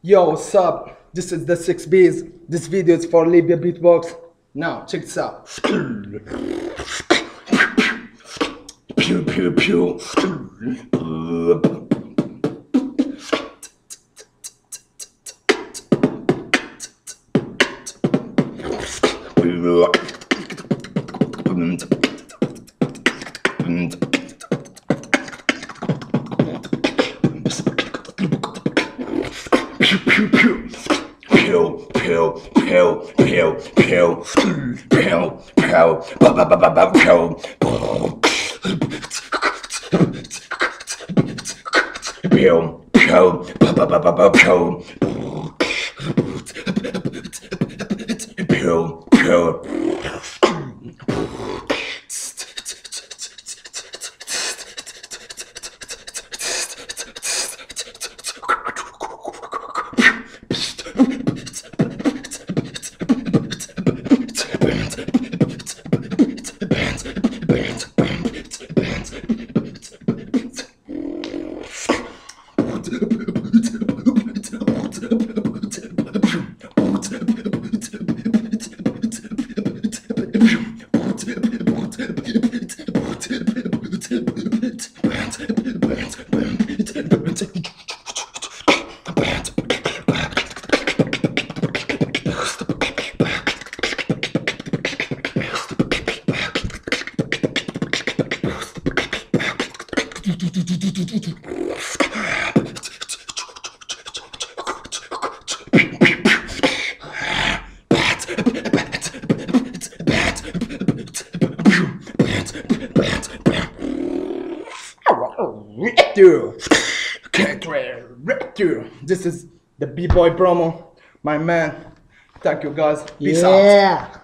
Yo, what's up? This is the 6b's. This video is for Libya beatbox. Now, check this out. Pew pew pew. Pew pew pew. Pew pew pew pew pew pew pew ba ba ba ba ba pew. Pew pew ba ba ba ba ba pew. Pew pew. This is the B-boy promo, my man. Thank you guys. Peace out.